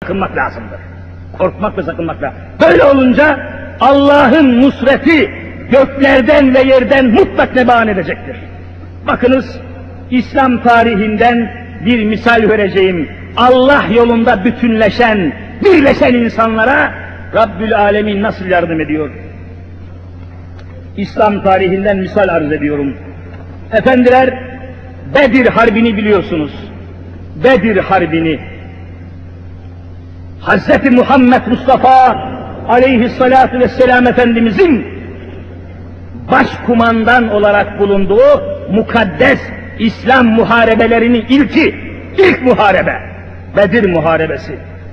sakınmak lazımdır. Korkmak ve sakınmak lazım. Böyle olunca Allah'ın nusreti göklerden ve yerden mutlak neban edecektir. Bakınız, İslam tarihinden bir misal vereceğim. Allah yolunda bütünleşen, birleşen insanlara Rabbül Alemin nasıl yardım ediyor? İslam tarihinden misal arz ediyorum. Efendiler, Bedir Harbi'ni biliyorsunuz. Bedir Harbi'ni Hz. Muhammed Mustafa aleyhissalatu vesselam Efendimizin başkumandan olarak bulunduğu mukaddes İslam muharebelerinin ilk muharebe, Bedir Muharebesi.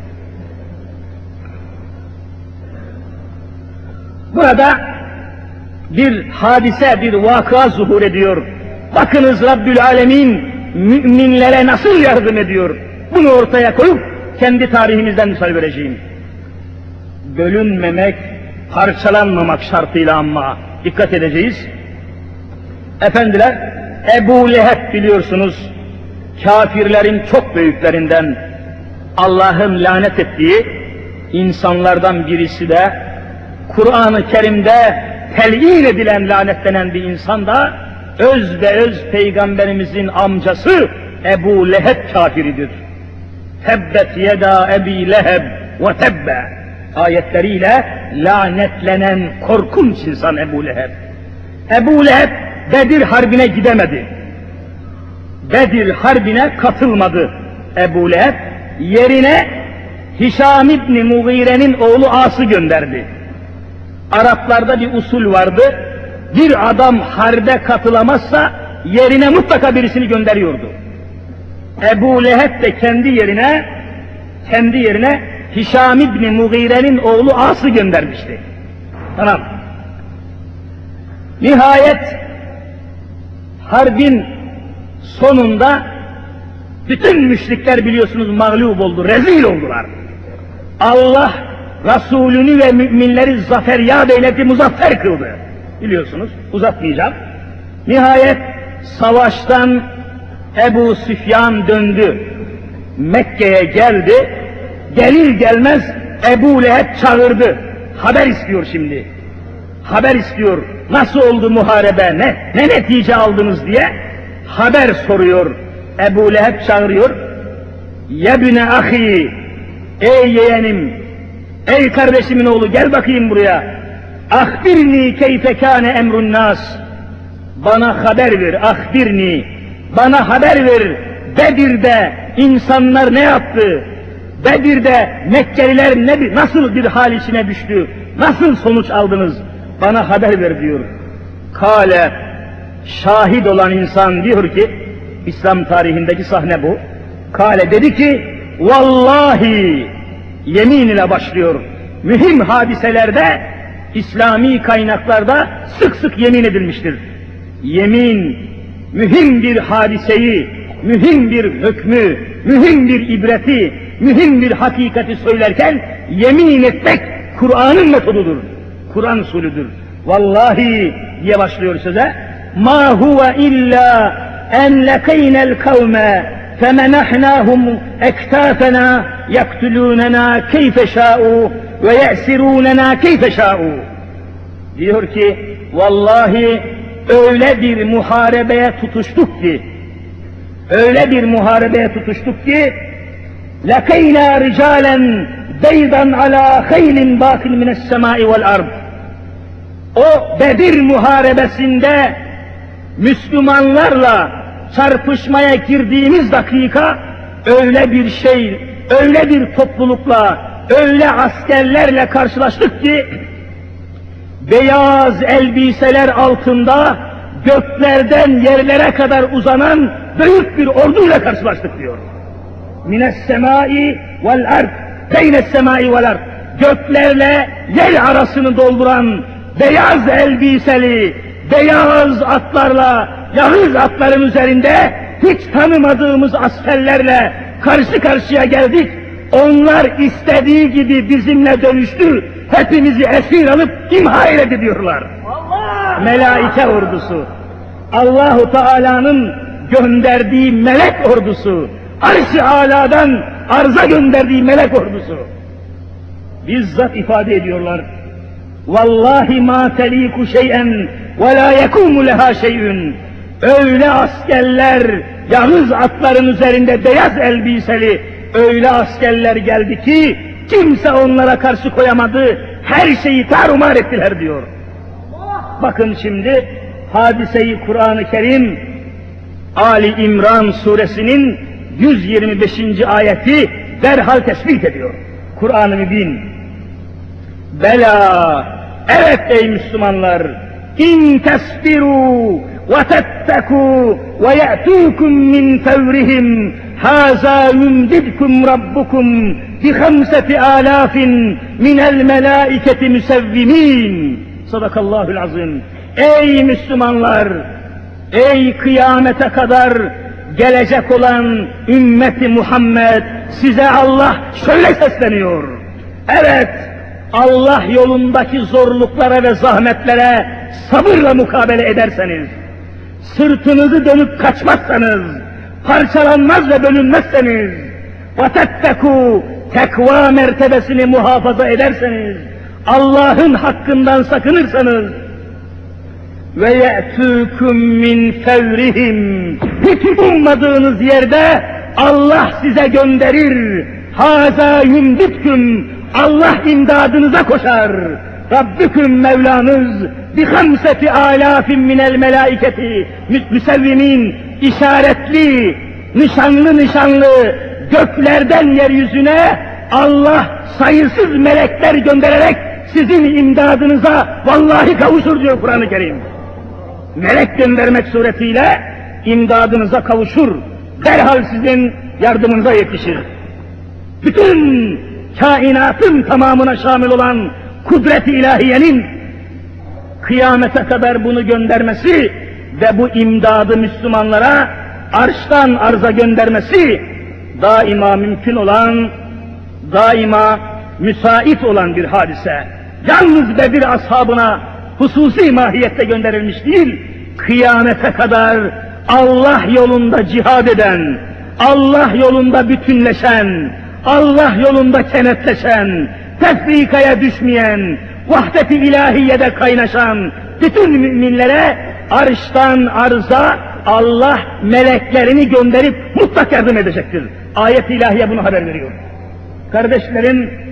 Burada bir hadise, bir vaka zuhur ediyor. Bakınız Rabbül Alemin müminlere nasıl yardım ediyor. Bunu ortaya koyup kendi tarihimizden misal vereceğim. Bölünmemek, parçalanmamak şartıyla ama dikkat edeceğiz. Efendiler, Ebu Leheb biliyorsunuz, kafirlerin çok büyüklerinden, Allah'ın lanet ettiği insanlardan birisi de, Kur'an-ı Kerim'de telin edilen, lanetlenen bir insan da, öz ve öz Peygamberimizin amcası Ebu Leheb kafiridir. Tebbet yeda Ebi Leheb ve tebbe ayetleriyle lanetlenen korkunç insan Ebu Leheb. Ebu Leheb Bedir Harbi'ne gidemedi. Bedir Harbi'ne katılmadı Ebu Leheb. Yerine Hişam İbni Mughire'nin oğlu As'ı gönderdi. Araplarda bir usul vardı. Bir adam harbe katılamazsa yerine mutlaka birisini gönderiyordu. Ebu Leheb de kendi yerine Hişam İbni Mughire'nin oğlu As'ı göndermişti. Tamam. Nihayet harbin sonunda bütün müşrikler biliyorsunuz mağlup oldu, rezil oldular. Allah Resulünü ve müminleri zafer yad eyledi, muzaffer kıldı. Biliyorsunuz, uzatmayacağım. Nihayet savaştan Ebu Süfyan döndü. Mekke'ye geldi. Gelir gelmez Ebu Leheb çağırdı. Haber istiyor şimdi. Haber istiyor. Nasıl oldu muharebe? Ne netice aldınız diye haber soruyor. Ebu Leheb çağırıyor. Yebne ahi, ey yeğenim, ey kardeşimin oğlu gel bakayım buraya. Ahbirni keyfe kâne emrun nas. Bana haber ver, ahbirni. Bana haber ver. Bedir'de insanlar ne yaptı? Bedir'de Mekkeliler nasıl bir hal içine düştü? Nasıl sonuç aldınız? Bana haber ver diyor. Kale, şahit olan insan diyor ki, İslam tarihindeki sahne bu. Kale dedi ki, vallahi, yemin ile başlıyor. Mühim hadiselerde, İslami kaynaklarda sık sık yemin edilmiştir. Yemin, mühim bir hadiseyi, mühim bir hükmü, mühim bir ibreti, mühim bir hakikati söylerken yemin etmek Kur'an'ın metodudur. Kur'an usulüdür. Vallahi diye başlıyor söze. Ma huve illa en lekeynel kavme femenahnahum ektafena yaktulunena keyfe şa'u ve ye'sirunena keyfe şa'u. Diyor ki vallahi öyle bir muharebeye tutuştuk ki lekeyna ricalen beydan ala haylin bakil mines semai vel ard. O Bedir muharebesinde Müslümanlarla çarpışmaya girdiğimiz dakika öyle bir toplulukla, öyle askerlerle karşılaştık ki beyaz elbiseler altında göklerden yerlere kadar uzanan büyük bir orduyla karşılaştık diyor. Mines semai vel ard, beynes semai vel ard. Göklerle yer arasını dolduran beyaz elbiseli, beyaz atlarla, yağız atların üzerinde hiç tanımadığımız askerlerle karşı karşıya geldik. Onlar istediği gibi bizimle dönüştü. Hepimizi esir alıp imha eyledi diyorlar. Allah! Melaike ordusu, Allahu Teala'nın gönderdiği melek ordusu, Arş-ı Alâ'dan arza gönderdiği melek ordusu. Bizzat ifade ediyorlar. Vallahi ma teliku şey'en ve la yekumu leha şey'ün. Öyle askerler, yalnız atların üzerinde beyaz elbiseli, öyle askerler geldi ki, kimse onlara karşı koyamadı, her şeyi tarumar ettiler diyor. Bakın şimdi, hadiseyi Kur'an-ı Kerim, Ali İmran suresinin 125. ayeti derhal tespit ediyor. Kur'an-ı Mübin. Bela, evet ey Müslümanlar, in tesbiru ve tettekû ve ye'tûkum min fevrihim hâzâ yumdidkum rabbukum bi 5,000 minel melâiketi müsevvimîn. Sadakallahul azim. Ey Müslümanlar, ey kıyamete kadar gelecek olan ümmeti Muhammed, size Allah şöyle sesleniyor. Evet, Allah yolundaki zorluklara ve zahmetlere sabırla mukabele ederseniz, sırtınızı dönüp kaçmazsanız, parçalanmaz ve bölünmezseniz, وَتَتَّكُوا tekva mertebesini muhafaza ederseniz, Allah'ın hakkından sakınırsanız, ve ye'tûkum min fevrihim, hiç ummadığınız yerde Allah size gönderir. Hâzâ yumditkum, Allah imdadınıza koşar. Rabbüküm Mevlanız bi 5,000 minel melâiketi müsevvimin, işaretli, nişanlı göklerden yeryüzüne Allah sayısız melekler göndererek sizin imdadınıza vallahi kavuşur diyor Kur'an-ı Kerim. Melek göndermek suretiyle imdadınıza kavuşur, derhal sizin yardımınıza yetişir. Bütün kainatın tamamına şamil olan kudret-i ilahiyenin kıyamete kadar bunu göndermesi ve bu imdadı Müslümanlara arştan arza göndermesi daima mümkün olan, daima müsait olan bir hadise. Yalnız Bedir ashabına hususi mahiyette gönderilmiş değil, kıyamete kadar Allah yolunda cihad eden, Allah yolunda bütünleşen, Allah yolunda kenetleşen, tefrikaya düşmeyen, vahdet-i ilahiyede kaynaşan bütün müminlere arştan arza Allah meleklerini gönderip mutlak yardım edecektir. Ayet-i ilahiye bunu haber veriyor. Kardeşlerim,